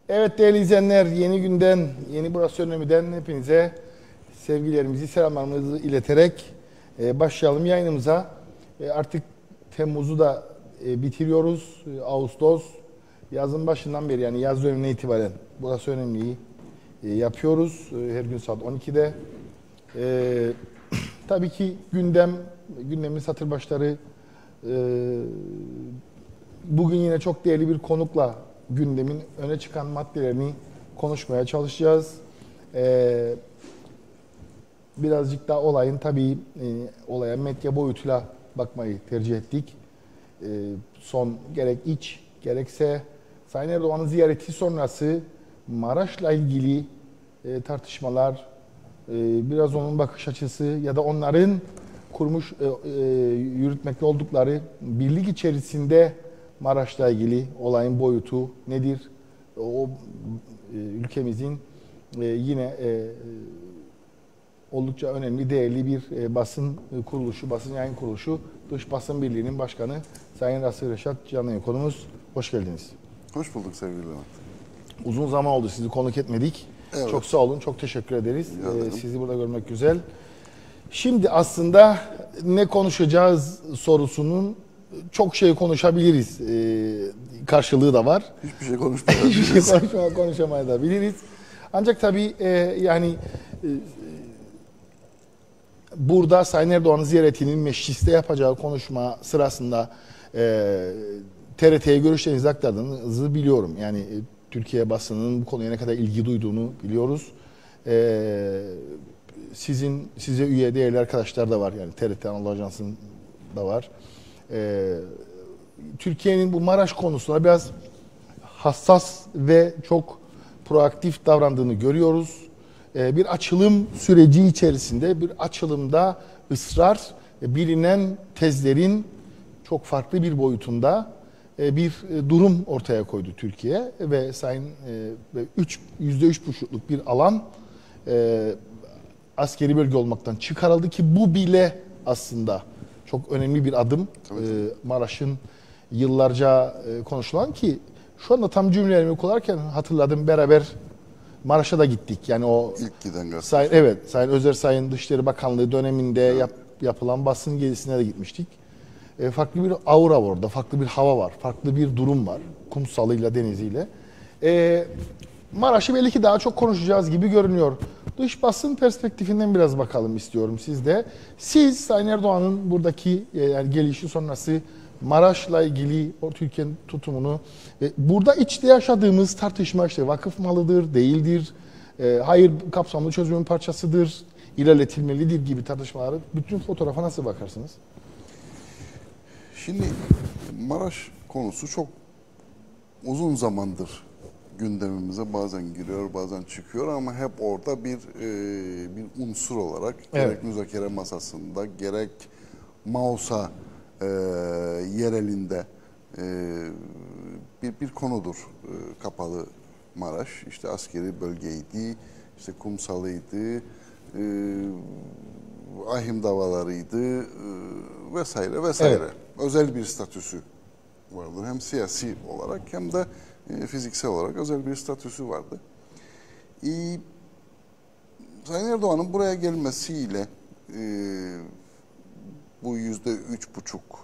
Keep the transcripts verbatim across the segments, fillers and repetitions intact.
Evet değerli izleyenler, yeni günden, yeni burası önemliden hepinize sevgilerimizi, selamlarımızı ileterek e, başlayalım yayınımıza. E, artık Temmuz'u da e, bitiriyoruz. E, Ağustos, yazın başından beri yani yaz dönemine itibaren burası önemliyi e, yapıyoruz. E, her gün saat on ikide. E, tabii ki gündem, gündemin satır başları, e, bugün yine çok değerli bir konukla gündemin öne çıkan maddelerini konuşmaya çalışacağız. Ee, birazcık daha olayın tabii e, olaya medya boyutuyla bakmayı tercih ettik. Ee, son gerek iç gerekse Sayın Erdoğan'ın ziyareti sonrası Maraş'la ilgili e, tartışmalar, e, biraz onun bakış açısı ya da onların kurmuş, e, e, yürütmekte oldukları birlik içerisinde Maraş'la ilgili olayın boyutu nedir? O e, ülkemizin e, yine e, oldukça önemli, değerli bir e, basın kuruluşu, basın yayın kuruluşu, Dış Basın Birliği'nin başkanı Sayın Rasih Reşat Canlı konumuz. Hoş geldiniz. Hoş bulduk sevgili Levent. Uzun zaman oldu sizi konuk etmedik. Evet. Çok sağ olun, çok teşekkür ederiz. Ee, sizi burada görmek güzel. Şimdi aslında ne konuşacağız sorusunun çok şey konuşabiliriz. Ee, karşılığı da var. Hiçbir şey konuşmayabiliriz. Hiçbir şey konuşmaya, konuşamayabiliriz. Ancak tabii e, yani e, burada Sayın Erdoğan'ın ziyaretinin mecliste yapacağı konuşma sırasında e, T R T'ye görüşlerinizi aktardığınızı biliyorum. Yani e, Türkiye basınının bu konuya ne kadar ilgi duyduğunu biliyoruz. E, sizin size üye değerli arkadaşlar da var. Yani T R T Anadolu Ajansı'nın da var. E, Türkiye'nin bu Maraş konusuna biraz hassas ve çok proaktif davrandığını görüyoruz. E, bir açılım süreci içerisinde, bir açılımda ısrar, e, bilinen tezlerin çok farklı bir boyutunda e, bir e, durum ortaya koydu Türkiye ve Sayın e, üç yüzde üç buçukluk bir alan e, askeri bölge olmaktan çıkarıldı ki bu bile aslında çok önemli bir adım. E, Maraş'ın yıllarca e, konuşulan ki şu anda tam cümlelerimi kurarken hatırladım, beraber Maraş'a da gittik. Yani o İlk giden gazete. Sayın, evet, Sayın Özer Sayın Dışişleri Bakanlığı döneminde evet. yap, yapılan basın gezisine de gitmiştik. E, farklı bir aura var orada, farklı bir hava var, farklı bir durum var. Kumsalıyla, deniziyle. E, Maraş'ı belli ki daha çok konuşacağız gibi görünüyor. Dış basın perspektifinden biraz bakalım istiyorum sizde. Siz Sayın Erdoğan'ın buradaki e, yani gelişi sonrası Maraş'la ilgili o Türkiye'nin tutumunu, e, burada içte yaşadığımız tartışma işte vakıf malıdır, değildir, e, hayır kapsamlı çözümün parçasıdır, ilerletilmelidir gibi tartışmaları, bütün fotoğrafa nasıl bakarsınız? Şimdi Maraş konusu çok uzun zamandır gündemimize bazen giriyor, bazen çıkıyor ama hep orada bir e, bir unsur olarak evet. gerek müzakere masasında, gerek Mausa e, yerelinde e, bir bir konudur e, kapalı Maraş. İşte askeri bölgeydi, işte kumsalıydı, e, ahim davalarıydı e, vesaire vesaire. Evet. Özel bir statüsü vardır. Hem siyasi olarak hem de e, fiziksel olarak özel bir statüsü vardı. E, Sayın Erdoğan'ın buraya gelmesiyle e, bu yüzde üç buçukluk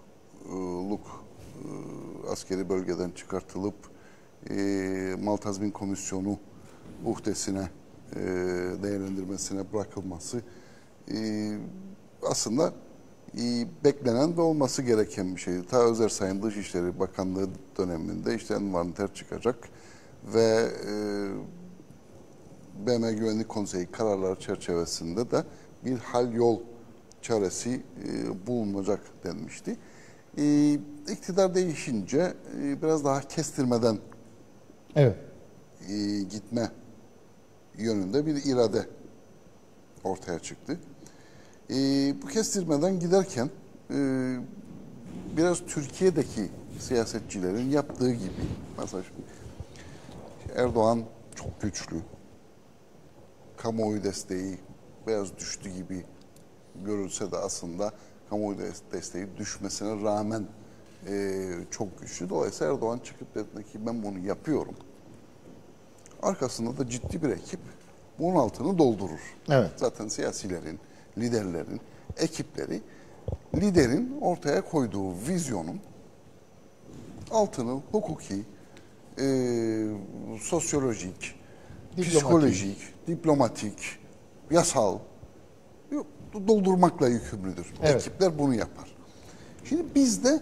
e, askeri bölgeden çıkartılıp e, Mal Tazmin Komisyonu uhdesine e, değerlendirmesine bırakılması e, aslında e, beklenen ve olması gereken bir şeydi. Ta Özer Sayın Dışişleri Bakanlığı döneminde işte envanter çıkacak ve e, B M Güvenlik Konseyi kararları çerçevesinde de bir hal yol çaresi e, bulunacak denmişti. E, iktidar değişince e, biraz daha kestirmeden evet. e, gitme yönünde bir irade ortaya çıktı. E, bu kestirmeden giderken e, biraz Türkiye'deki siyasetçilerin yaptığı gibi, mesela şimdi Erdoğan çok güçlü, kamuoyu desteği biraz düştü gibi görülse de aslında kamuoyu desteği düşmesine rağmen e, çok güçlü. Dolayısıyla Erdoğan çıkıp dedi ki ben bunu yapıyorum. arkasında da ciddi bir ekip bunun altını doldurur. Evet. Zaten siyasilerin, liderlerin, ekipleri liderin ortaya koyduğu vizyonun altını hukuki, e, sosyolojik, Diplomatik. psikolojik, diplomatik, yasal doldurmakla yükümlüdür. Evet. Ekipler bunu yapar. Şimdi bizde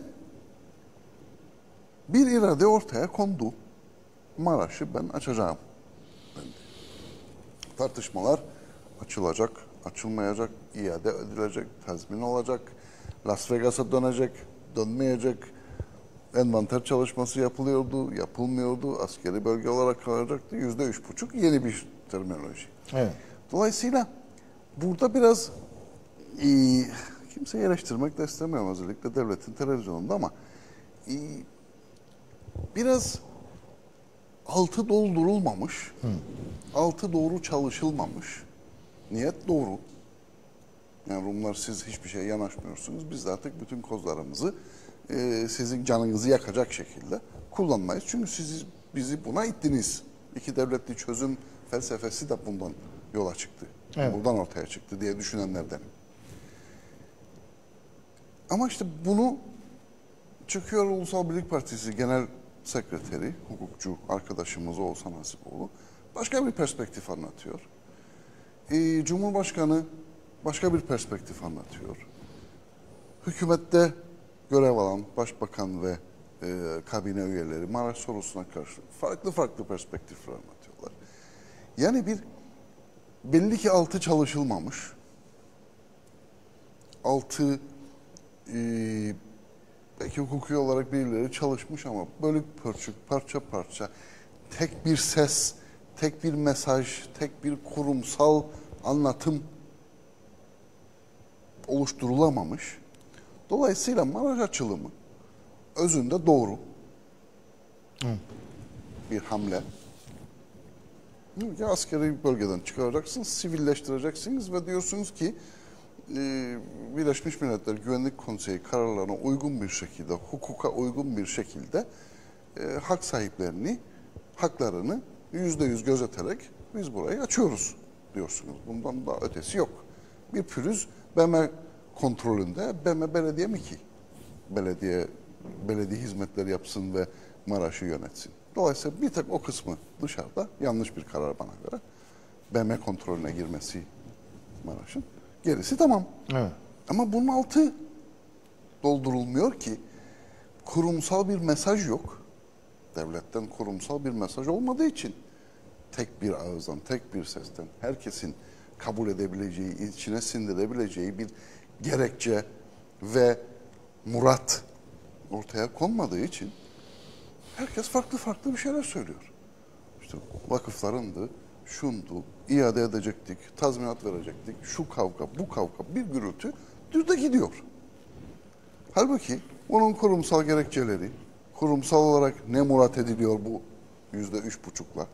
bir irade ortaya kondu. Maraş'ı ben açacağım. Ben tartışmalar açılacak, açılmayacak, iade edilecek, tazmin olacak, Las Vegas'a dönecek, dönmeyecek, envanter çalışması yapılıyordu, yapılmıyordu, askeri bölge olarak kalacaktı. Yüzde üç buçuk yeni bir terminoloji. Evet. Dolayısıyla burada biraz e, kimseyi eleştirmek de istemiyorum özellikle devletin televizyonunda ama e, biraz altı doldurulmamış, Hı. altı doğru çalışılmamış, niyet doğru. Yani Rumlar siz hiçbir şeye yanaşmıyorsunuz, biz de artık bütün kozlarımızı e, sizin canınızı yakacak şekilde kullanmayız. Çünkü siz bizi buna ittiniz. İki devletli çözüm felsefesi de bundan yola çıktı. Evet. Buradan ortaya çıktı diye düşünenlerdenim. Ama işte bunu çıkıyor Ulusal Birlik Partisi Genel Sekreteri, hukukçu arkadaşımız Oğuzhan Hasipoğlu başka bir perspektif anlatıyor. Ee, Cumhurbaşkanı başka bir perspektif anlatıyor. Hükümette görev alan başbakan ve e, kabine üyeleri Maraş sorusuna karşı farklı farklı perspektifler anlatıyorlar. Yani bir belli ki altı çalışılmamış, altı e, belki hukuki olarak birileri çalışmış ama bölük pörçük, parça parça, tek bir ses, tek bir mesaj, tek bir kurumsal anlatım oluşturulamamış. Dolayısıyla Maraş açılımı özünde doğru Hı. bir hamle. Ya askeri bölgeden çıkaracaksınız, sivilleştireceksiniz ve diyorsunuz ki e, Birleşmiş Milletler Güvenlik Konseyi kararlarına uygun bir şekilde, hukuka uygun bir şekilde e, hak sahiplerini, haklarını yüzde yüz gözeterek biz burayı açıyoruz diyorsunuz. Bundan daha ötesi yok. Bir pürüz B M kontrolünde, B M belediye mi ki? Belediye, belediye hizmetleri yapsın ve Maraş'ı yönetsin. Dolayısıyla bir tek o kısmı dışarıda yanlış bir karar bana göre. B M kontrolüne girmesi Maraş'ın. Gerisi tamam. Evet. Ama bunun altı doldurulmuyor ki. Kurumsal bir mesaj yok. Devletten kurumsal bir mesaj olmadığı için tek bir ağızdan, tek bir sesten herkesin kabul edebileceği, içine sindirebileceği bir gerekçe ve murat ortaya konmadığı için herkes farklı farklı bir şeyler söylüyor. İşte vakıflarındı, şundu, iade edecektik, tazminat verecektik, şu kavga, bu kavga, bir gürültü düzde gidiyor. Halbuki onun kurumsal gerekçeleri, kurumsal olarak ne murat ediliyor bu yüzde üç buçukla?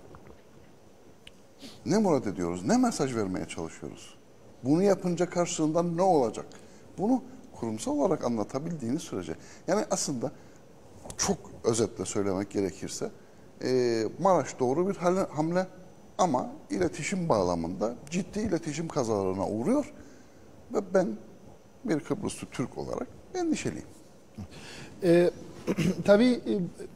Ne murat ediyoruz, ne mesaj vermeye çalışıyoruz? Bunu yapınca karşılığında ne olacak? Bunu kurumsal olarak anlatabildiğiniz sürece, yani aslında çok özetle söylemek gerekirse, e, Maraş doğru bir hamle ama iletişim bağlamında ciddi iletişim kazalarına uğruyor ve ben bir Kıbrıslı Türk olarak endişeliyim. E, tabii e,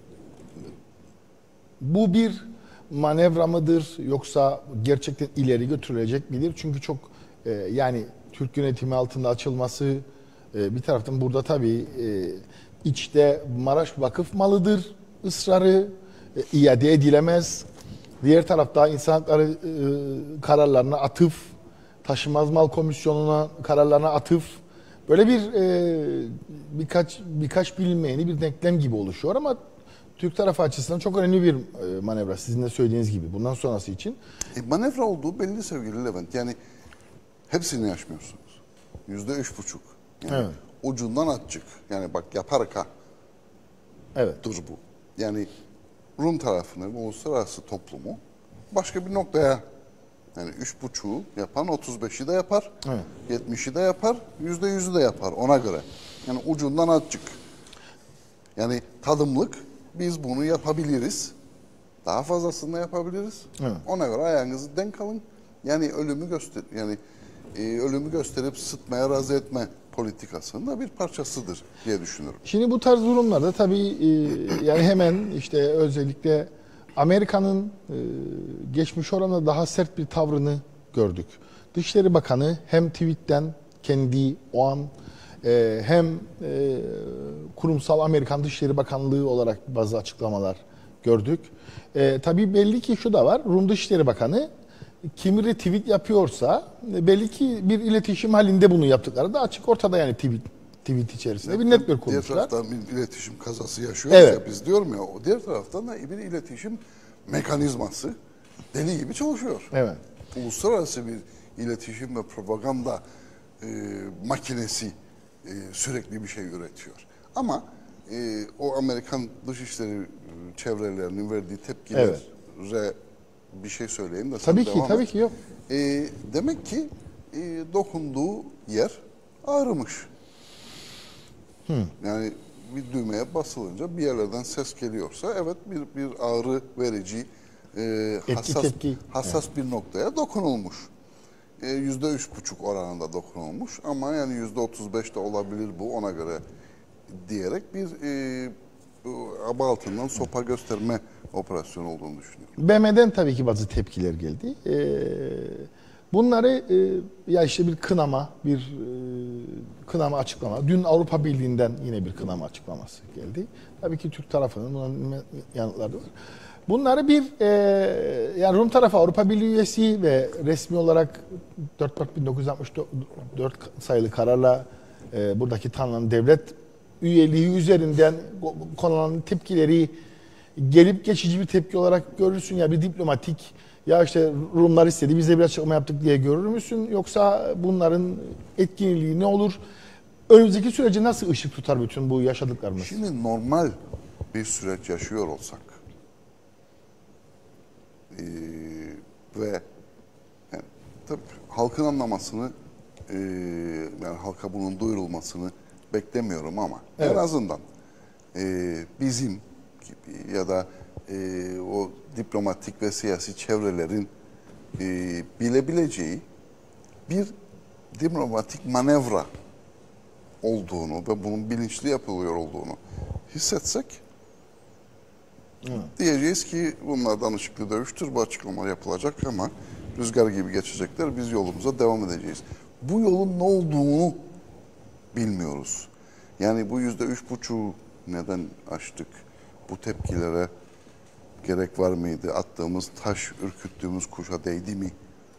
bu bir manevra mıdır yoksa gerçekten ileri götürülecek midir? Çünkü çok e, yani Türk yönetimi altında açılması e, bir taraftan burada tabii e, içte Maraş vakıf malıdır ısrarı e, iade edilemez. Diğer tarafta insan hakları e, kararlarına atıf, taşınmaz mal komisyonuna kararlarına atıf. Böyle bir e, birkaç birkaç bilinmeyeni bir denklem gibi oluşuyor ama Türk tarafı açısından çok önemli bir e, manevra sizin de söylediğiniz gibi bundan sonrası için. E, manevra olduğu belli sevgili Levent. Yani hepsini yaşmıyorsunuz. Yüzde üç buçuk. Yani evet. Ucundan atçık. Yani bak yaparak ha. Evet. Dur bu. Yani Rum tarafını, uluslararası toplumu başka bir noktaya, yani üç buçuğu yapan otuz beşi de yapar, evet. yetmişi de yapar, yüzde yüzü de yapar ona göre. Yani ucundan azıcık. Yani tadımlık biz bunu yapabiliriz Daha fazlasını da yapabiliriz. Evet. Ona göre ayağınızı denk alın. Yani ölümü göster yani e, ölümü gösterip sıtmaya razı etme politikasının da bir parçasıdır diye düşünüyorum. Şimdi bu tarz durumlarda tabii e, yani hemen işte özellikle Amerika'nın e, geçmiş oranla daha sert bir tavrını gördük. Dışişleri Bakanı hem tweetten kendi o an e, hem e, kurumsal Amerikan Dışişleri Bakanlığı olarak bazı açıklamalar gördük. E, tabii belli ki şu da var. Rum Dışişleri Bakanı kimi retweet yapıyorsa belli ki bir iletişim halinde bunu yaptıkları da açık ortada, yani tweet, tweet içerisinde bir network kurmuşlar. Diğer taraftan bir iletişim kazası yaşıyoruz Evet. ya biz, diyorum ya, o diğer taraftan da bir iletişim mekanizması deli gibi çalışıyor. Evet. Uluslararası bir iletişim ve propaganda e, makinesi e, sürekli bir şey üretiyor. Ama e, o Amerikan dışişleri çevrelerinin verdiği tepkilere Evet. bir şey söyleyeyim de Tabii sen ki, devam tabii et. ki yok. E, demek ki e, dokunduğu yer ağrımış. Hmm. Yani bir düğmeye basılınca bir yerlerden ses geliyorsa evet bir bir ağrı verici e, hassas tepki. hassas evet. bir noktaya dokunulmuş. E, yüzde üç buçuk oranında dokunulmuş ama yani yüzde otuz beş de olabilir bu, ona göre diyerek bir e, aba altından sopa gösterme operasyonu olduğunu düşünüyorum. B M'den tabii ki bazı tepkiler geldi. Ee, bunları e, ya işte bir kınama, bir e, kınama açıklama. Dün Avrupa Birliği'nden yine bir kınama açıklaması geldi. Tabii ki Türk tarafının bunun yanıtları var. Bunları bir e, yani Rum tarafı Avrupa Birliği üyesi ve resmi olarak dört Mart bin dokuz yüz altmış dört sayılı kararla e, buradaki tanınan devlet üyeliği üzerinden konulan tepkileri gelip geçici bir tepki olarak görürsün, ya bir diplomatik, ya işte Rumlar istedi biz de bir açıklama yaptık diye görür müsün, yoksa bunların etkinliği ne olur? Önümüzdeki süreci nasıl ışık tutar bütün bu yaşadıklarımız? Şimdi normal bir süreç yaşıyor olsak ee, ve yani, tabii halkın anlamasını e, yani halka bunun duyurulmasını beklemiyorum ama evet. en azından e, bizim gibi ya da e, o diplomatik ve siyasi çevrelerin e, bilebileceği bir diplomatik manevra olduğunu ve bunun bilinçli yapılıyor olduğunu hissetsek evet. diyeceğiz ki bunlar danışıklı dövüştür, bu açıklama yapılacak ama rüzgar gibi geçecekler, biz yolumuza devam edeceğiz. Bu yolun ne olduğunu bilmiyoruz. Yani bu yüzde üç buçuğu neden açtık? Bu tepkilere gerek var mıydı? Attığımız taş, ürküttüğümüz kuşa değdi mi?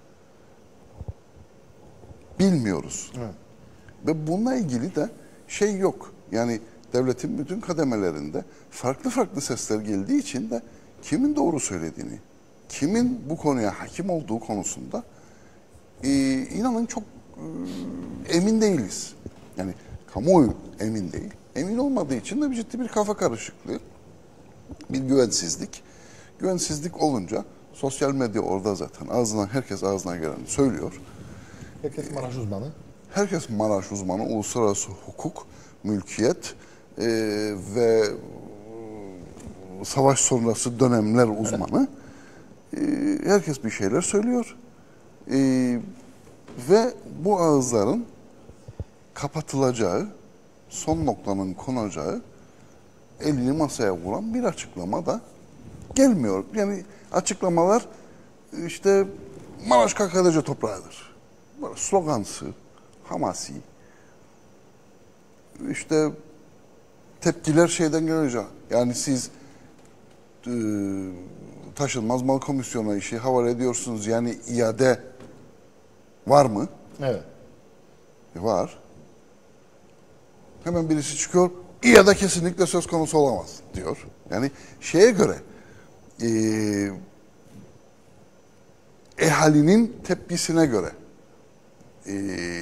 Bilmiyoruz. Evet. Ve bununla ilgili de şey yok. Yani devletin bütün kademelerinde farklı farklı sesler geldiği için de kimin doğru söylediğini, kimin bu konuya hakim olduğu konusunda e, inanın çok e, emin değiliz. Yani kamuoyu emin değil. Emin olmadığı için de bir ciddi bir kafa karışıklığı, bir güvensizlik. Güvensizlik olunca sosyal medya orada zaten ağzına, herkes ağzına geleni söylüyor. Herkes Maraş uzmanı. Herkes Maraş uzmanı, uluslararası hukuk, mülkiyet e, ve savaş sonrası dönemler uzmanı. E, herkes bir şeyler söylüyor. E, ve bu ağızların kapatılacağı, son noktanın konacağı, elini masaya vuran bir açıklama da gelmiyor. Yani açıklamalar işte Maraş K K T C toprağıdır. Böyle slogansı, hamasi. İşte tepkiler şeyden gelecek. Yani siz e, taşınmaz mal komisyonu işi havale ediyorsunuz. Yani iade var mı? Evet. E, var. Hemen birisi çıkıyor. İade kesinlikle söz konusu olamaz diyor. Yani şeye göre e, ehalinin tepkisine göre e,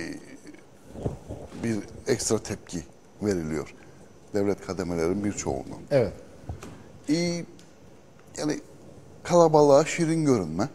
bir ekstra tepki veriliyor. Devlet kademelerin birçoğundan. Evet. E, yani kalabalığa şirin görünme.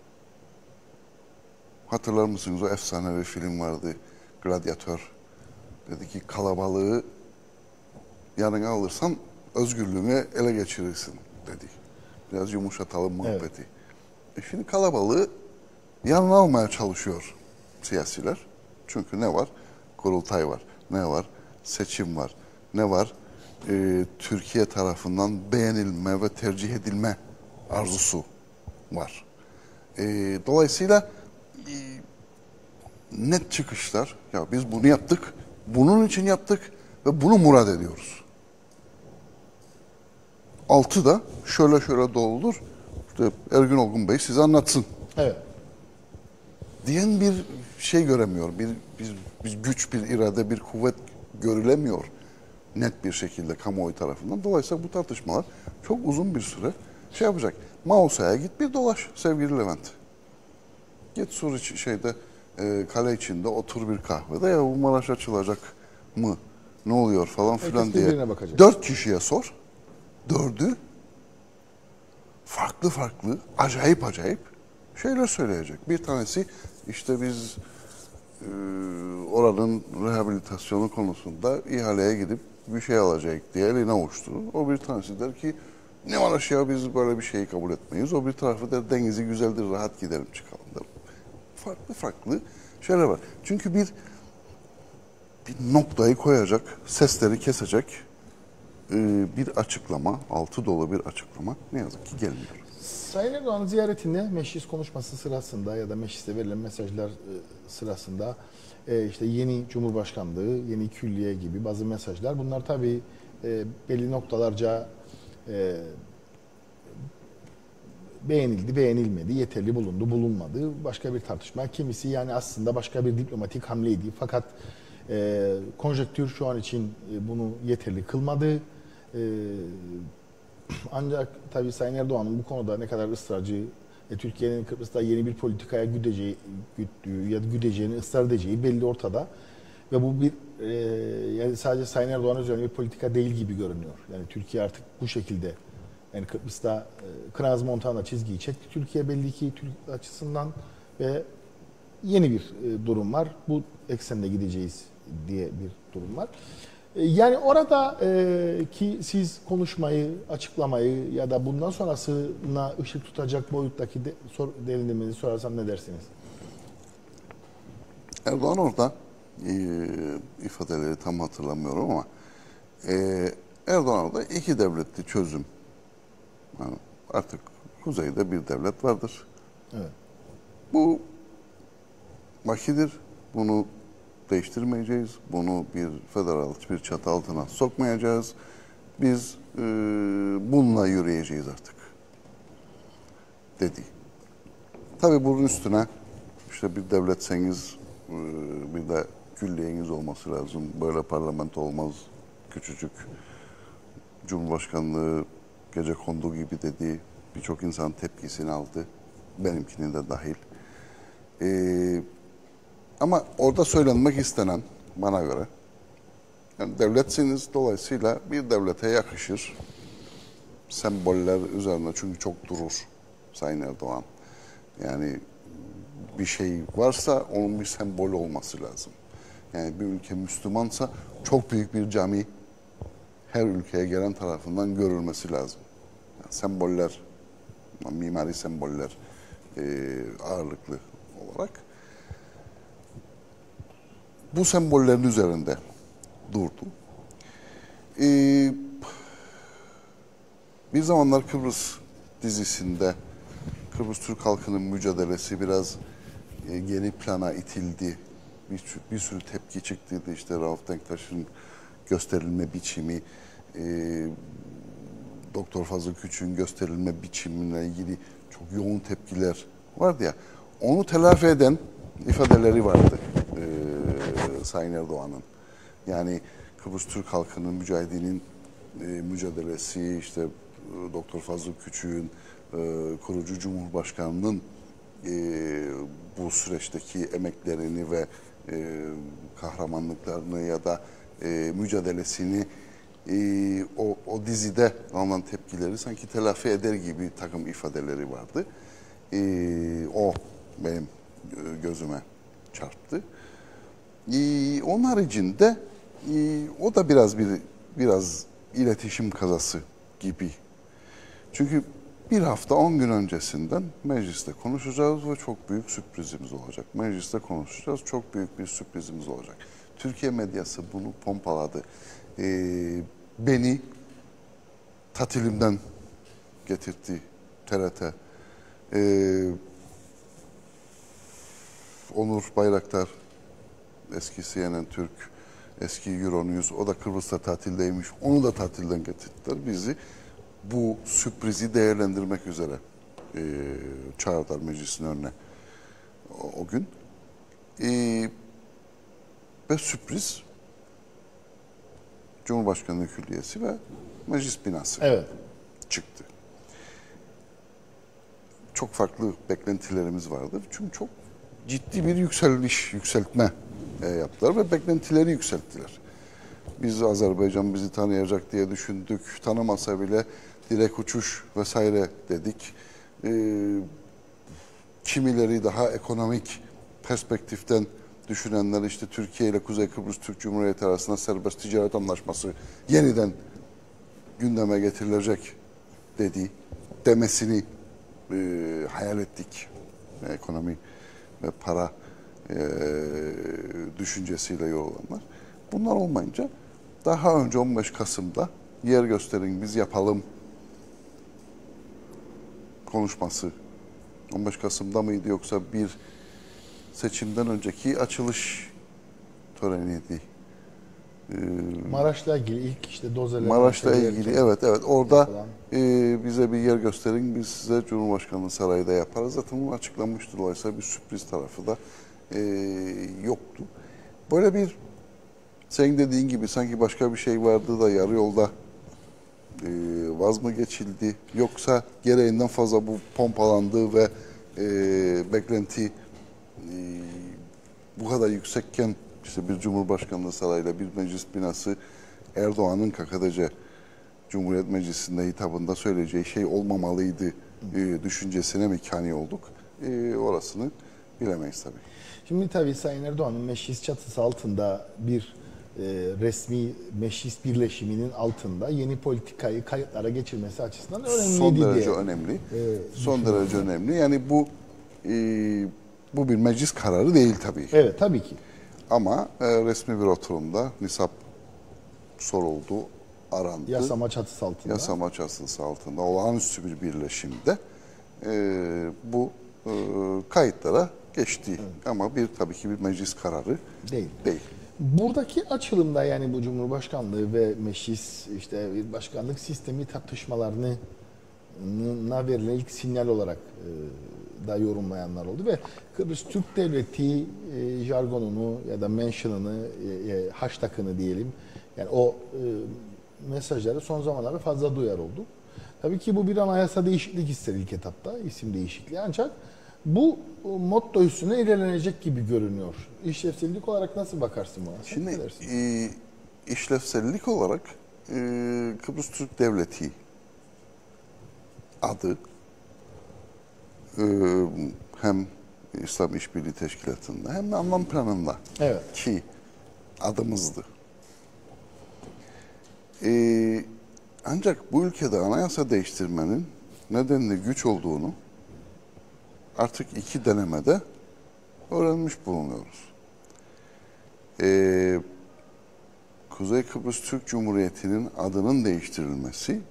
Hatırlar mısınız o efsane bir film vardı, Gladyatör. Dedi ki kalabalığı yanına alırsan özgürlüğünü ele geçirirsin dedi. Biraz yumuşatalım muhabbeti. Evet. E şimdi kalabalığı yanına almaya çalışıyor siyasiler. Çünkü ne var? Kurultay var. Ne var? Seçim var. Ne var? Ee, Türkiye tarafından beğenilme ve tercih edilme arzusu var. Ee, dolayısıyla e, net çıkışlar. Ya biz bunu yaptık. Bunun için yaptık ve bunu murad ediyoruz. Altı da şöyle şöyle doludur. İşte Ergün Olgun Bey size anlatsın. Evet. Diyen bir şey göremiyor. Bir, bir, bir güç, bir irade, bir kuvvet görülemiyor net bir şekilde kamuoyu tarafından. Dolayısıyla bu tartışmalar çok uzun bir süre şey yapacak. Mausa'ya git bir dolaş sevgili Levent. Git Suriç şeyde e, kale içinde otur bir kahvede, ya bu Maraş açılacak mı? Ne oluyor falan filan diye. Dört kişiye sor. Dördü farklı farklı, acayip acayip şeyler söyleyecek. Bir tanesi işte biz e, oranın rehabilitasyonu konusunda ihaleye gidip bir şey alacak diye eline uçturur. O bir tanesi der ki ne Maraş ya, biz böyle bir şeyi kabul etmeyiz. O bir tarafı der denizi güzeldir, rahat gidelim çıkalım der. Farklı farklı şeyler var. Çünkü bir bir noktayı koyacak, sesleri kesecek bir açıklama, altı dolu bir açıklama ne yazık ki gelmiyor. Sayın Erdoğan ziyaretinde meclis konuşması sırasında ya da mecliste verilen mesajlar sırasında işte yeni Cumhurbaşkanlığı, yeni külliye gibi bazı mesajlar, bunlar tabii belli noktalarca beğenildi, beğenilmedi, yeterli bulundu, bulunmadı. Başka bir tartışma. Kimisi yani aslında başka bir diplomatik hamleydi. Fakat e, konjektür şu an için e, bunu yeterli kılmadı. E, ancak tabii Sayın Erdoğan'ın bu konuda ne kadar ısrarcı, e, Türkiye'nin Kıbrıs'ta yeni bir politikaya güdeceği, güttüğü ya da güdeceğini ısrar edeceği belli ortada. Ve bu bir e, yani sadece Sayın Erdoğan üzerine bir politika değil gibi görünüyor. Yani Türkiye artık bu şekilde, yani Kıbrıs'ta e, Kras Montana çizgiyi çekti Türkiye belli ki Türk açısından ve yeni bir e, durum var. Bu eksende gideceğiz diye bir durum var. E, yani orada e, ki siz konuşmayı, açıklamayı ya da bundan sonrasına ışık tutacak boyuttaki de, sor, derinlemesi sorarsam ne dersiniz? Erdoğan orada e, ifadeleri tam hatırlamıyorum ama e, Erdoğan orada iki devletli çözüm. Yani artık kuzeyde bir devlet vardır. Evet. Bu vakidir. Bunu değiştirmeyeceğiz. Bunu bir federal bir çatı altına sokmayacağız. Biz e, bununla yürüyeceğiz artık dedi. Tabii bunun üstüne işte bir devletseniz e, bir de külliyeniz olması lazım. Böyle parlamento olmaz. Küçücük Cumhurbaşkanlığı gecekondu gibi dedi. Birçok insan tepkisini aldı. Benimkinin de dahil. Ee, ama orada söylenmek istenen bana göre, yani devletsiniz, dolayısıyla bir devlete yakışır semboller üzerine, çünkü çok durur Sayın Erdoğan. Yani bir şey varsa onun bir sembolü olması lazım. Yani bir ülke Müslümansa çok büyük bir cami her ülkeye gelen tarafından görülmesi lazım. Yani semboller, mimari semboller e, ağırlıklı olarak bu sembollerin üzerinde durdu. Ee, bir zamanlar Kıbrıs dizisinde Kıbrıs Türk halkının mücadelesi biraz e, geri plana itildi. Bir, bir sürü tepki çıktıydı. İşte Rauf Denktaş'ın gösterilme biçimi, e, Doktor Fazıl Küçük'ün gösterilme biçimine ilgili çok yoğun tepkiler vardı ya. Onu telafi eden ifadeleri vardı e, Sayın Erdoğan'ın. Yani Kıbrıs Türk halkının, mücahidinin e, mücadelesi, işte e, Doktor Fazıl Küçük'ün, e, kurucu Cumhurbaşkanı'nın e, bu süreçteki emeklerini ve e, kahramanlıklarını ya da e, mücadelesini e, o, o dizide alınan tepkileri sanki telafi eder gibi takım ifadeleri vardı. E, o benim gözüme çarptı. E, onun haricinde e, o da biraz bir biraz iletişim kazası gibi. Çünkü bir hafta on gün öncesinden mecliste konuşacağız ve çok büyük sürprizimiz olacak. Mecliste konuşacağız, çok büyük bir sürprizimiz olacak. Türkiye medyası bunu pompaladı. Ee, beni tatilimden getirdi T R T. Ee, Onur Bayraktar, eski C N N Türk, eski Euronews, o da Kıbrıs'ta tatildeymiş. Onu da tatilden getirdiler. Bizi bu sürprizi değerlendirmek üzere e, çağırdılar meclisin önüne o, o gün. E, ve sürpriz Cumhurbaşkanlığı Külliyesi ve meclis binası Evet. çıktı. Çok farklı beklentilerimiz vardı. Çünkü çok ciddi bir yükseliş, yükseltme e, yaptılar ve beklentileri yükselttiler. Biz Azerbaycan bizi tanıyacak diye düşündük. Tanımasa bile direkt uçuş vesaire dedik. E, kimileri daha ekonomik perspektiften düşünenler işte Türkiye ile Kuzey Kıbrıs Türk Cumhuriyeti arasında serbest ticaret anlaşması yeniden gündeme getirilecek dedi demesini e, hayal ettik. Ekonomi ve para e, düşüncesiyle yorulanlar. Bunlar olmayınca daha önce on beş Kasım'da yer gösterin biz yapalım konuşması on beş Kasım'da mıydı yoksa bir seçimden önceki açılış töreniydi. Ee, Maraş'la ilgili ilk işte dozeler. Maraş'la ilgili evet evet orada e, bize bir yer gösterin biz size Cumhurbaşkanlığı Sarayı'da yaparız. Zaten bunu açıklamıştı dolayısıyla bir sürpriz tarafı da e, yoktu. Böyle bir senin dediğin gibi sanki başka bir şey vardı da yarı yolda e, vaz mı geçildi yoksa gereğinden fazla bu pompalandı ve e, beklenti e, bu kadar yüksekken işte bir Cumhurbaşkanlığı Sarayı'yla bir meclis binası Erdoğan'ın K K D C Cumhuriyet Meclisi'nde hitabında söyleyeceği şey olmamalıydı e, düşüncesine mi kani olduk? E, orasını bilemeyiz tabii. Şimdi tabii Sayın Erdoğan'ın meclis çatısı altında bir e, resmi meclis birleşiminin altında yeni politikayı kayıtlara geçirmesi açısından önemli. Son derece diye, önemli. E, Son derece önemli. Yani bu e, bu bir meclis kararı değil tabii. Evet tabii ki. Ama e, resmi bir oturumda nisap soruldu, arandı. Yasama çatısı altında. Yasama çatısı altında olağanüstü bir birleşimde e, bu e, kayıtlara geçti. Evet. Ama bir tabii ki bir meclis kararı değil. değil. Buradaki açılımda yani bu Cumhurbaşkanlığı ve meclis işte bir başkanlık sistemi tartışmalarını na verilen ilk sinyal olarak e, da yorumlayanlar oldu ve Kıbrıs Türk Devleti e, jargonunu ya da mention'ını, e, e, hashtag'ını diyelim, yani o e, mesajları son zamanlarda fazla duyar oldu. Tabii ki bu bir anayasa değişiklik ister ilk etapta, isim değişikliği, ancak bu motto üstüne ilerlenecek gibi görünüyor. İşlevsellik olarak nasıl bakarsın buna? Sen Şimdi e, işlevsellik olarak e, Kıbrıs Türk Devleti adı e, hem İslam İşbirliği Teşkilatı'nda hem de anlam planında evet. ki adımızdı. E, ancak bu ülkede anayasa değiştirmenin nedenli güç olduğunu artık iki denemede öğrenmiş bulunuyoruz. Ee, Kuzey Kıbrıs Türk Cumhuriyeti'nin adının değiştirilmesi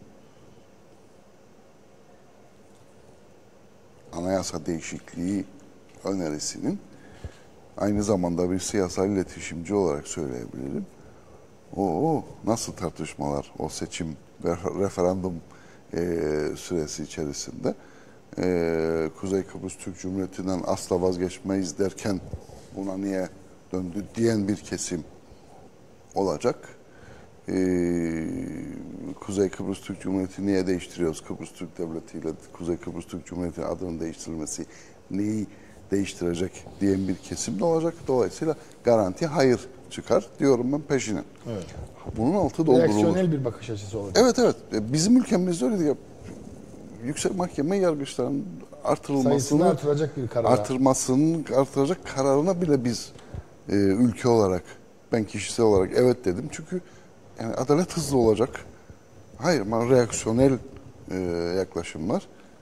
anayasa değişikliği önerisinin aynı zamanda bir siyasal iletişimci olarak söyleyebilirim. O nasıl tartışmalar o seçim ve referandum e, süresi içerisinde Ee, Kuzey Kıbrıs Türk Cumhuriyeti'nden asla vazgeçmeyiz derken buna niye döndü diyen bir kesim olacak. Ee, Kuzey Kıbrıs Türk Cumhuriyeti niye değiştiriyoruz? Kıbrıs Türk Devleti ile Kuzey Kıbrıs Türk Cumhuriyeti adının değiştirilmesi neyi değiştirecek diyen bir kesim de olacak. Dolayısıyla garanti hayır çıkar diyorum ben peşine. Evet. Bunun altı doldurulur. Reaksiyonel bir bakış açısı olacak. Evet evet. Bizim ülkemizde öyle diyor. Yüksek Mahkeme yargıçlarının artırılmasını artıracak bir karar. Artırmasının artıracak kararına bile biz e, ülke olarak, ben kişisel olarak evet dedim. Çünkü yani adalet hızlı olacak. Hayır ama reaksiyonel e, yaklaşım var.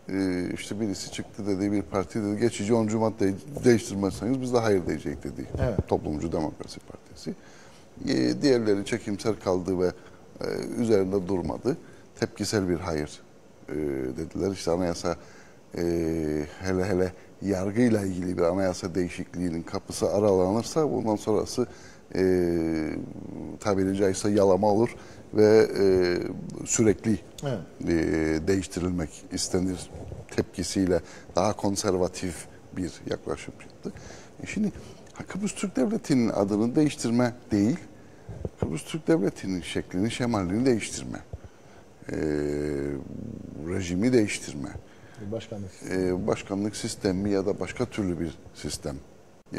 e, işte birisi çıktı dedi, bir parti dedi, geçici onuncu maddeyi değiştirmezseniz biz de hayır diyecek dedi. Evet. Toplumcu Demokrasi Partisi. E, diğerleri çekimser kaldı ve e, üzerinde durmadı. Tepkisel bir hayır e, dediler. İşte anayasa e, hele hele yargıyla ilgili bir anayasa değişikliğinin kapısı aralanırsa bundan sonrası e, tabiri caizse yalama olur ve e, sürekli Evet. e, değiştirilmek istenir tepkisiyle daha konservatif bir yaklaşım çıktı. E şimdi Kıbrıs Türk Devleti'nin adını değiştirme değil, Kıbrıs Türk Devleti'nin şeklini, şemalini değiştirme, e, rejimi değiştirme, Başkanlık. e, başkanlık sistemi ya da başka türlü bir sistem e,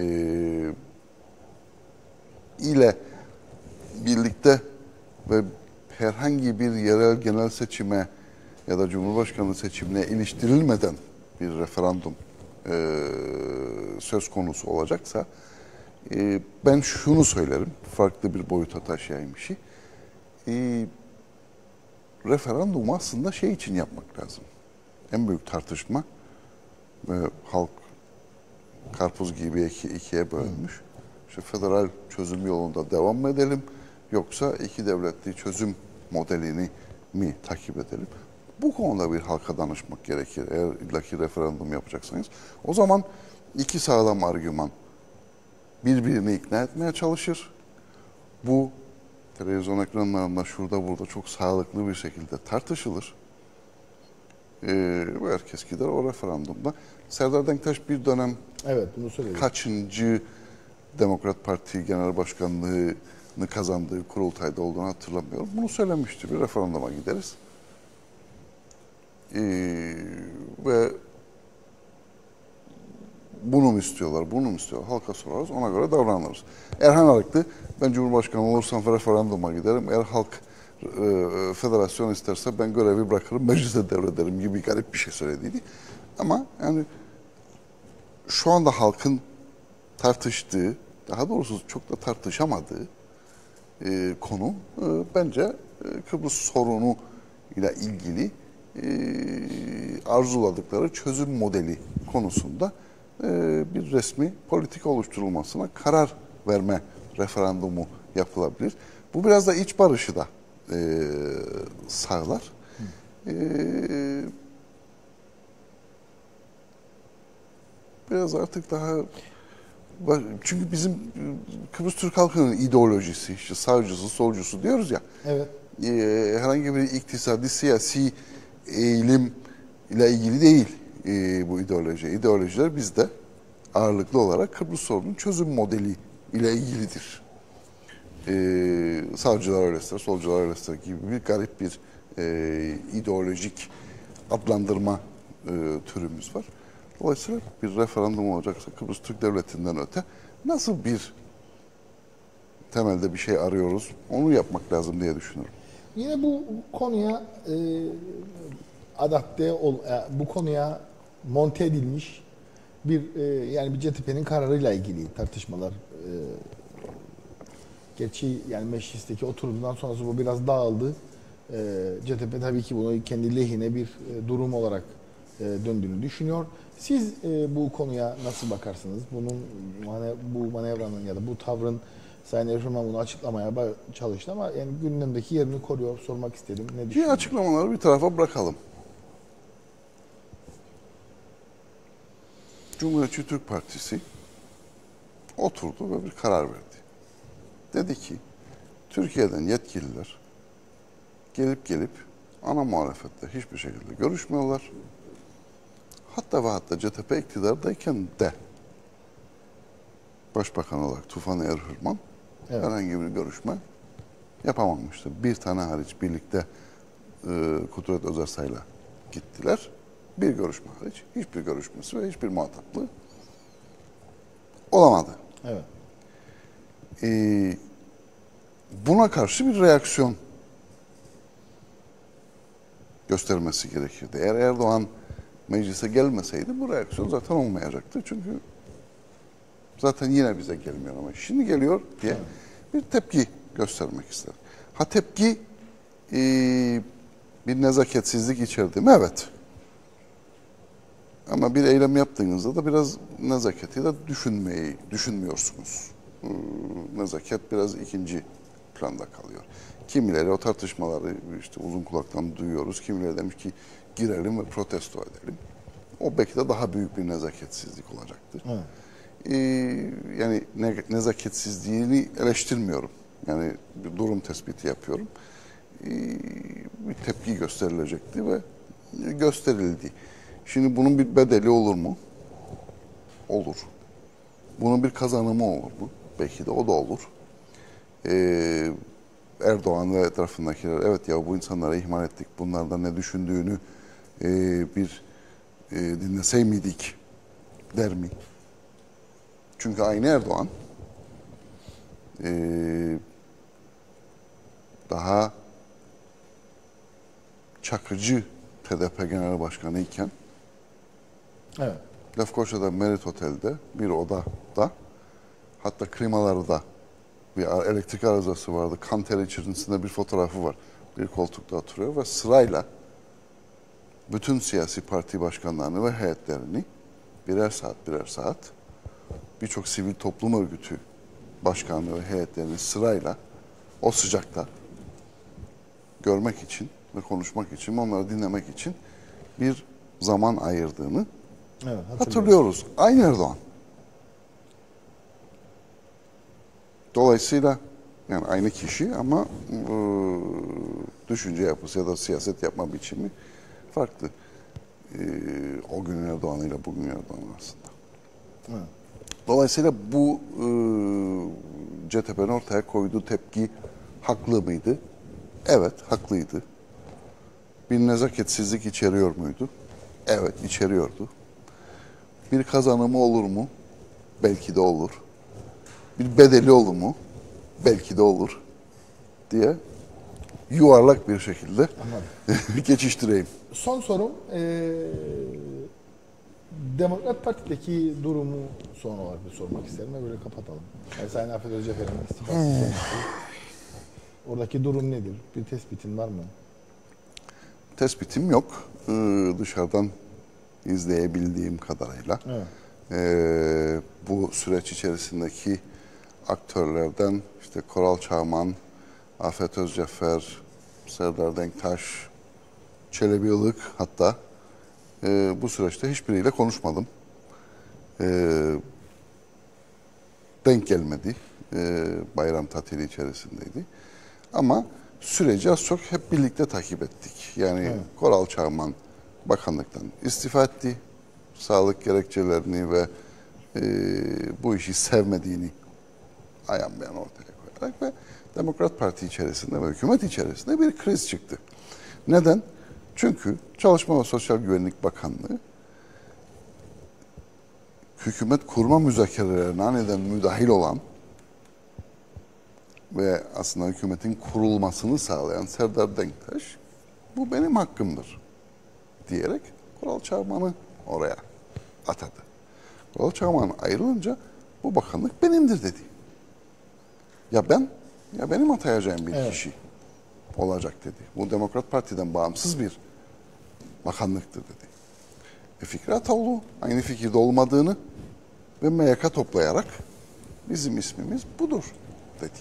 ile birlikte ve herhangi bir yerel genel seçime ya da Cumhurbaşkanı seçimine iliştirilmeden bir referandum e, söz konusu olacaksa e, ben şunu söylerim, farklı bir boyuta taşıyayım işi. E, referandumu aslında şey için yapmak lazım. En büyük tartışma ve halk karpuz gibi iki, ikiye bölünmüş. İşte federal çözüm yolunda devam mı edelim yoksa iki devletli çözüm modelini mi takip edelim? Bu konuda bir halka danışmak gerekir eğer illaki referandum yapacaksanız. O zaman iki sağlam argüman birbirini ikna etmeye çalışır. Bu televizyon ekranlarında şurada burada çok sağlıklı bir şekilde tartışılır. Ee, ve herkes gider o referandumda. Serdar Denktaş bir dönem Evet, bunu söyleyeyim. kaçıncı Demokrat Parti Genel Başkanlığı'nı kazandığı kurultayda olduğunu hatırlamıyorum. Bunu söylemişti. Bir referanduma gideriz. Ee, ve bunu mu istiyorlar, bunu mu istiyorlar? Halka sorarız, ona göre davranırız. Erhan Arıklı, ben Cumhurbaşkanı olursam referanduma giderim. Eğer halk e, federasyon isterse ben görevi bırakırım, meclise devrederim gibi garip bir şey söylediydi. Ama yani şu anda halkın tartıştığı, daha doğrusu çok da tartışamadığı e, konu e, bence e, Kıbrıs sorunu ile ilgili e, arzuladıkları çözüm modeli konusunda e, bir resmi politika oluşturulmasına karar verme referandumu yapılabilir. Bu biraz da iç barışı da e, sağlar. E, biraz artık daha çünkü bizim Kıbrıs Türk halkının ideolojisi, işte sağcısı, solcusu diyoruz ya. Evet. E, herhangi bir iktisadi, siyasi eğilim ile ilgili değil e, bu ideoloji. İdeolojiler bizde ağırlıklı olarak Kıbrıs sorunun çözüm modeli ile ilgilidir. E, sağcılar öyle ister, solcular öyle ister gibi bir garip bir e, ideolojik adlandırma e, türümüz var. Dolayısıyla bir referandum olacaksa Kıbrıs Türk Devleti'nden öte nasıl bir temelde bir şey arıyoruz onu yapmak lazım diye düşünüyorum. Yine bu konuya e, adapte ol, e, bu konuya monte edilmiş bir e, yani bir C T P'nin kararıyla ilgili tartışmalar. E, gerçi yani meclisteki oturumdan sonrası bu biraz dağıldı. E, C T P tabii ki bunu kendi lehine bir e, durum olarak e, döndüğünü düşünüyor. Siz e, bu konuya nasıl bakarsınız? Bunun mane, bu manevranın ya da bu tavrın Sayın Erdoğan bunu açıklamaya çalıştı ama yani gündemdeki yerini koruyor. Sormak istedim. Ne Bir açıklamaları bir tarafa bırakalım. Cumhuriyetçi Türk Partisi oturdu ve bir karar verdi. Dedi ki Türkiye'den yetkililer gelip gelip ana muhalefette hiçbir şekilde görüşmüyorlar. Hatta ve hatta C T P iktidardayken de Başbakan olarak Tufan Erhürman evet. herhangi bir görüşme yapamamıştı. Bir tane hariç birlikte e, Kudret Özersay'la gittiler. Bir görüşme hariç hiçbir görüşmesi ve hiçbir muhataplığı olamadı. Evet. Ee, buna karşı bir reaksiyon göstermesi gerekirdi. Eğer Erdoğan meclise gelmeseydi bu reaksiyon zaten olmayacaktı. Çünkü zaten yine bize gelmiyor ama şimdi geliyor diye evet. bir tepki göstermek ister. Ha tepki e, bir nezaketsizlik içerdi mi? Evet. Ama bir eylem yaptığınızda da biraz nezaketi de düşünmeyi düşünmüyorsunuz. Ee, Nezaket biraz ikinci planda kalıyor. Kimileri o tartışmaları işte uzun kulaktan duyuyoruz. Kimileri demiş ki girelim ve protesto edelim. O belki de daha büyük bir nezaketsizlik olacaktır. Evet. Ee, yani ne, nezaketsizliğini eleştirmiyorum. Yani bir durum tespiti yapıyorum. Ee, bir tepki gösterilecekti ve gösterildi. Şimdi bunun bir bedeli olur mu? Olur. Bunun bir kazanımı olur mu? Belki de o da olur. Ee, Erdoğan ve etrafındakiler evet ya bu insanlara ihmal ettik. Bunlardan ne düşündüğünü e, bir e, dinlesey miydik der mi? Çünkü aynı Erdoğan e, daha Çakıcı T D P Genel Başkanı iken Evet. Lefkoşa'da Merit Otel'de bir odada hatta klimalarda bir elektrik arızası vardı. Kan teri içerisinde bir fotoğrafı var. Bir koltukta oturuyor ve sırayla bütün siyasi parti başkanlarını ve heyetlerini birer saat birer saat birçok sivil toplum örgütü başkanlığı ve heyetlerini sırayla o sıcakta görmek için ve konuşmak için, onları dinlemek için bir zaman ayırdığını Evet, hatırlıyoruz. Aynı Erdoğan. Dolayısıyla yani aynı kişi ama e, düşünce yapısı ya da siyaset yapma biçimi farklı. E, o günün Erdoğan'ıyla bugün Erdoğan arasında. Evet. Dolayısıyla bu e, C T P'nin ortaya koyduğu tepki haklı mıydı? Evet, haklıydı. Bir nezaketsizlik içeriyor muydu? Evet, içeriyordu. Bir kazanımı olur mu? Belki de olur. Bir bedeli olur mu? Belki de olur diye yuvarlak bir şekilde geçiştireyim. Son sorum, eee Demokrat Parti'deki durumu son olarak bir sormak isterim ve böyle kapatalım. Yani Sayın Afet Özcefer'in istifası konusu. Oradaki durum nedir? Bir tespitin var mı? Tespitim yok. Ee, dışarıdan izleyebildiğim kadarıyla. Evet. Ee, bu süreç içerisindeki aktörlerden işte Koral Çağman, Afet Özcefer, Serdar Denktaş, Çelebi Ilık hatta e, bu süreçte hiçbiriyle konuşmadım. E, denk gelmedi. E, bayram tatili içerisindeydi. Ama süreci az çok hep birlikte takip ettik. Yani evet. Koral Çağman bakanlıktan istifa etti. Sağlık gerekçelerini ve e, bu işi sevmediğini ayan beyan ortaya koyarak ve Demokrat Parti içerisinde ve hükümet içerisinde bir kriz çıktı. Neden? Çünkü Çalışma ve Sosyal Güvenlik Bakanlığı hükümet kurma müzakerelerine aniden müdahil olan ve aslında hükümetin kurulmasını sağlayan Serdar Denktaş bu benim hakkımdır diyerek Koral Çağman'ı oraya atadı. Koral Çağman ayrılınca bu bakanlık benimdir dedi. Ya ben ya benim atayacağım bir evet. kişi olacak dedi. Bu Demokrat Parti'den bağımsız bir bakanlıktır dedi. E Fikri Ataoğlu aynı fikirde olmadığını ve M Y K toplayarak bizim ismimiz budur dedi.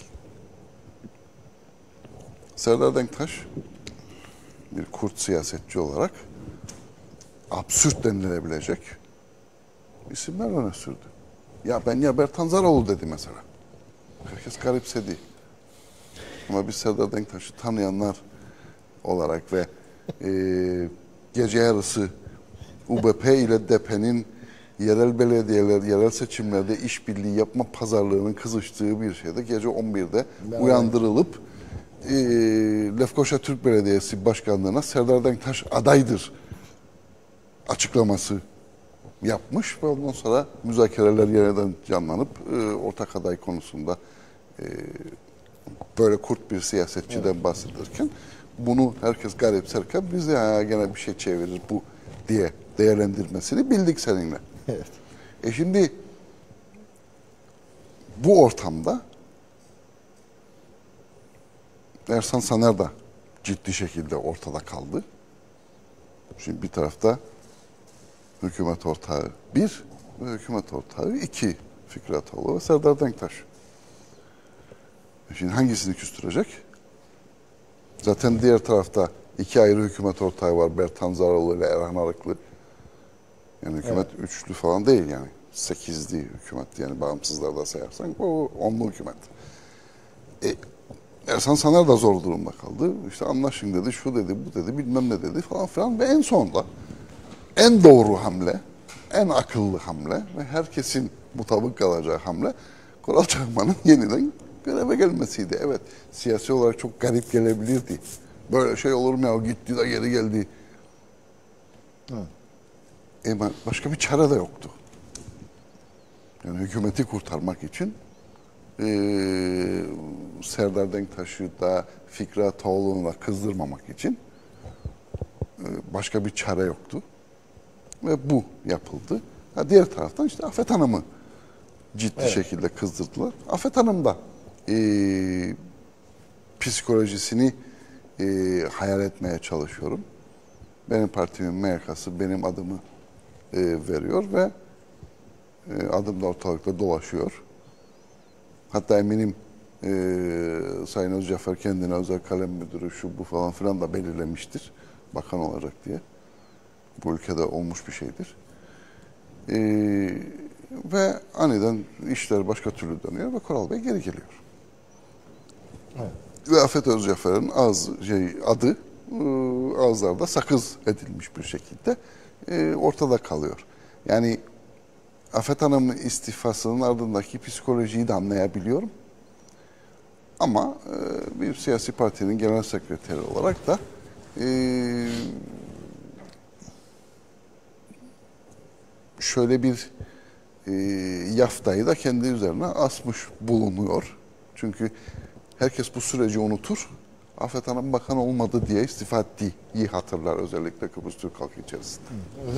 Serdar Denktaş bir Kürt siyasetçi olarak absürt denilebilecek isimler öne sürdü. Ya ben ya Bertan Zaraoğlu dedi mesela. Herkes garipsedi. Ama biz Serdar Denktaş'ı tanıyanlar olarak ve e, gece yarısı U B P ile D P'nin yerel belediyeler, yerel seçimlerde işbirliği yapma pazarlığının kızıştığı bir şeyde gece on birde ben uyandırılıp e, Lefkoşa Türk Belediyesi Başkanlığı'na Serdar Denktaş adaydır açıklaması yapmış ve ondan sonra müzakereler yeniden canlanıp e, ortak aday konusunda e, böyle kurt bir siyasetçiden evet. bahsederken bunu herkes garipserken biz de ya gene bir şey çevirir bu diye değerlendirmesini bildik seninle. Evet. E şimdi bu ortamda Ersan Saner da ciddi şekilde ortada kaldı. Şimdi bir tarafta hükümet ortağı bir ve hükümet ortağı iki Fikri Ataoğlu ve Serdar Denktaş. Şimdi hangisini küstürecek? Zaten diğer tarafta iki ayrı hükümet ortağı var. Bertan Zaraoğlu ile Erhan Arıklı. Yani hükümet evet. üçlü falan değil yani. Sekizli hükümet yani bağımsızlar da sayarsan o onlu hükümet. E, Ersan Saner da zor durumda kaldı. İşte anlaşın dedi, şu dedi, bu dedi, bilmem ne dedi falan filan. Ve en sonunda en doğru hamle, en akıllı hamle ve herkesin mutabık kalacağı hamle Koral Çakmak'ın yeniden göreve gelmesiydi. Evet, siyasi olarak çok garip gelebilirdi. Böyle şey olur mu ya, gitti de geri geldi. Evet. E, başka bir çare de yoktu. Yani hükümeti kurtarmak için e, Serdar Denktaş'ı da Fikri Ataoğlu'nu da kızdırmamak için e, başka bir çare yoktu. Ve bu yapıldı. Ha, diğer taraftan işte Afet Hanım'ı ciddi evet. şekilde kızdırdılar. Afet Hanım da e, psikolojisini e, hayal etmeye çalışıyorum. Benim partimin M Y K'sı benim adımı e, veriyor ve e, adım da ortalıkta dolaşıyor. Hatta eminim e, Sayın Özcafer kendine özel kalem müdürü şu bu falan filan da belirlemiştir. Bakan olacak diye. Bu ülkede olmuş bir şeydir. E, ve aniden işler başka türlü dönüyor ve Koral Bey geri geliyor. Evet. Ve Afet Özcafer'in ağız, şey, adı e, ağızlarda sakız edilmiş bir şekilde e, ortada kalıyor. Yani Afet Hanım'ın istifasının ardındaki psikolojiyi de anlayabiliyorum. Ama e, bir siyasi partinin genel sekreteri olarak da e, şöyle bir e, yaftayı da kendi üzerine asmış bulunuyor. Çünkü herkes bu süreci unutur. Afet Hanım bakan olmadı diye istifa ettiği hatırlar özellikle Kıbrıs Türk halkı içerisinde.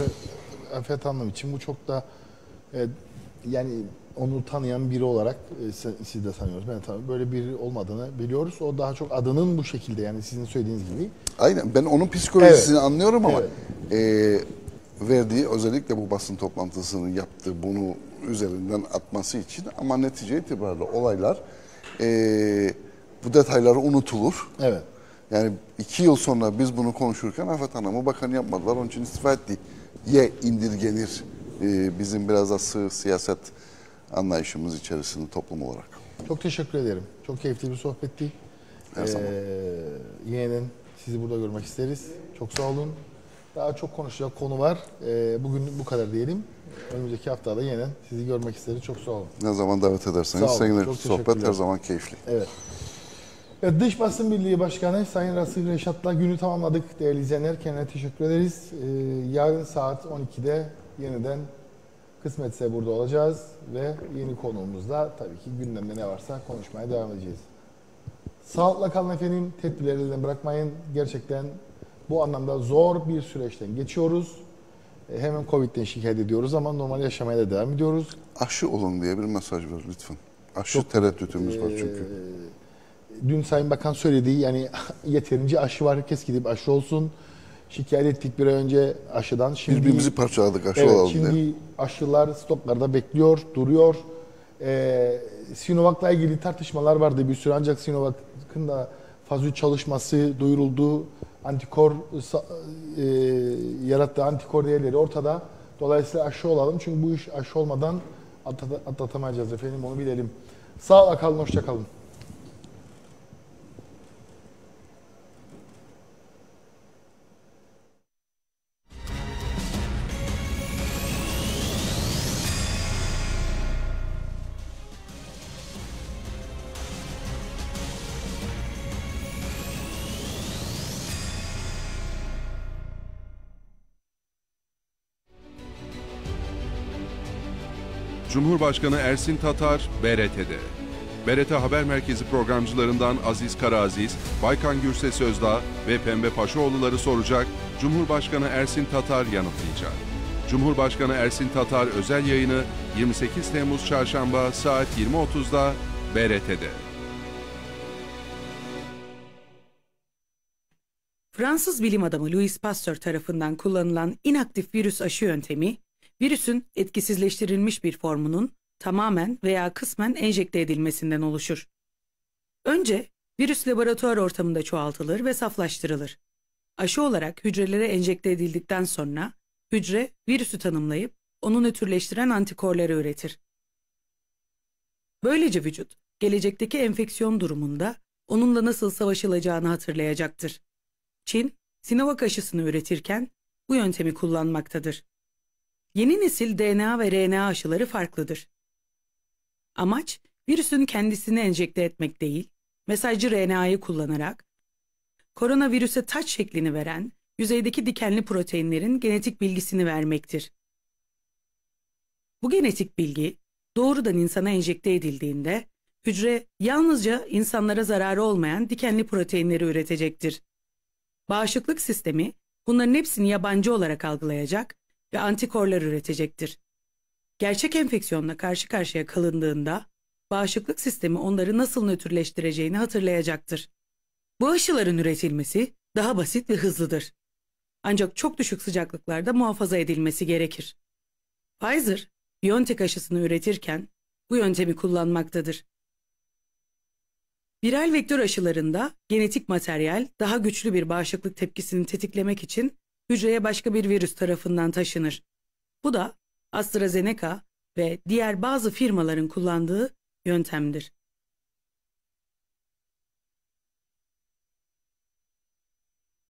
Hı. Afet Hanım için bu çok da e, yani onu tanıyan biri olarak e, siz de tanıyoruz. Ben tabii böyle biri olmadığını biliyoruz. O daha çok adının bu şekilde yani sizin söylediğiniz gibi. Aynen ben onun psikolojisini evet. anlıyorum ama evet. e, verdiği özellikle bu basın toplantısını yaptığı bunu üzerinden atması için ama netice itibariyle olaylar e, bu detayları unutulur. Evet. Yani iki yıl sonra biz bunu konuşurken Afet Hanım'ı bakan yapmadılar. Onun için istifa etti. Ye indirgenir e, bizim biraz da sığ siyaset anlayışımız içerisinde toplum olarak. Çok teşekkür ederim. Çok keyifli bir sohbetti. Her zaman. Ee, yeniden sizi burada görmek isteriz. Çok sağ olun. Daha çok konuşacak konu var. Ee, bugün bu kadar diyelim. Önümüzdeki haftada yeniden sizi görmek isteriz. Çok sağ olun. Ne zaman davet ederseniz seninle sohbet her zaman keyifli. Evet. Evet, Dış Basın Birliği Başkanı Sayın Rasif Reşat'la günü tamamladık değerli izleyenler. Kendine teşekkür ederiz. Ee, yarın saat on ikide yeniden kısmetse burada olacağız ve yeni konuğumuzla tabii ki gündemde ne varsa konuşmaya devam edeceğiz. Sağlıkla kalın efendim, tedbirleri elden bırakmayın. Gerçekten bu anlamda zor bir süreçten geçiyoruz. Ee, hemen Covid'den şikayet ediyoruz ama normal yaşamaya da devam ediyoruz. Aşı olun diye bir mesaj ver lütfen. Aşı Çok, tereddütümüz e, var çünkü. Dün Sayın Bakan söylediği yani yeterince aşı var, herkes gidip aşı olsun. Şikayet ettik bir ay önce aşıdan. Şimdi, Birbirimizi parçaladık aşı evet, olalım şimdi diye. aşılar stoklarda bekliyor, duruyor. Ee, Sinovac'la ilgili tartışmalar vardı bir süre ancak Sinovac'ın da faz üç çalışması duyuruldu. Antikor e, yarattığı antikor değerleri ortada. Dolayısıyla aşı olalım çünkü bu iş aşı olmadan atlatamayacağız efendim, onu bilelim. Sağlıkla kalın, hoşça kalın. Cumhurbaşkanı Ersin Tatar, B R T'de. B R T Haber Merkezi programcılarından Aziz Karaziz, Baykan Gürses Sözdağ ve Pembe Paşaoğulları soracak, Cumhurbaşkanı Ersin Tatar yanıtlayacak. Cumhurbaşkanı Ersin Tatar özel yayını yirmi sekiz Temmuz Çarşamba saat yirmi otuzda B R T'de. Fransız bilim adamı Louis Pasteur tarafından kullanılan inaktif virüs aşı yöntemi, virüsün etkisizleştirilmiş bir formunun tamamen veya kısmen enjekte edilmesinden oluşur. Önce virüs laboratuvar ortamında çoğaltılır ve saflaştırılır. Aşı olarak hücrelere enjekte edildikten sonra hücre virüsü tanımlayıp onu nötrleştiren antikorları üretir. Böylece vücut gelecekteki enfeksiyon durumunda onunla nasıl savaşılacağını hatırlayacaktır. Çin, Sinovac aşısını üretirken bu yöntemi kullanmaktadır. Yeni nesil D N A ve R N A aşıları farklıdır. Amaç, virüsün kendisini enjekte etmek değil, mesajcı R N A'yı kullanarak koronavirüse taç şeklini veren yüzeydeki dikenli proteinlerin genetik bilgisini vermektir. Bu genetik bilgi doğrudan insana enjekte edildiğinde hücre yalnızca insanlara zararı olmayan dikenli proteinleri üretecektir. Bağışıklık sistemi bunların hepsini yabancı olarak algılayacak ve antikorlar üretecektir. Gerçek enfeksiyonla karşı karşıya kalındığında bağışıklık sistemi onları nasıl nötrleştireceğini hatırlayacaktır. Bu aşıların üretilmesi daha basit ve hızlıdır. Ancak çok düşük sıcaklıklarda muhafaza edilmesi gerekir. Pfizer, BioNTech aşısını üretirken bu yöntemi kullanmaktadır. Viral vektör aşılarında genetik materyal daha güçlü bir bağışıklık tepkisini tetiklemek için hücreye başka bir virüs tarafından taşınır. Bu da AstraZeneca ve diğer bazı firmaların kullandığı yöntemdir.